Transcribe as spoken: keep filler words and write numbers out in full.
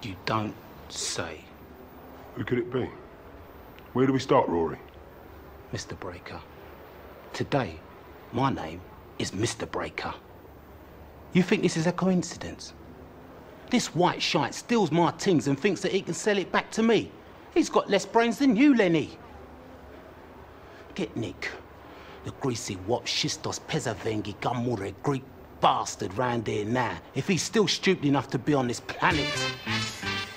You don't say. Who could it be? Where do we start, Rory? Mister Breaker. Today, my name is Mister Breaker. You think this is a coincidence? This white shite steals my things and thinks that he can sell it back to me. He's got less brains than you, Lenny. Get Nick, the greasy wop shistos pesevengi gamouri Greek bastard round here now, if he's still stupid enough to be on this planet.